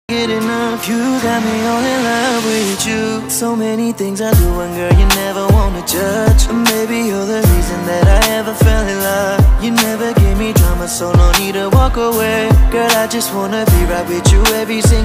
get enough. You got me all in love with you. So many things I do, and girl, you never wanna judge. Maybe you're the reason that I ever fell in love. You never gave me drama, so no need to walk away. Girl, I just wanna be right with you every single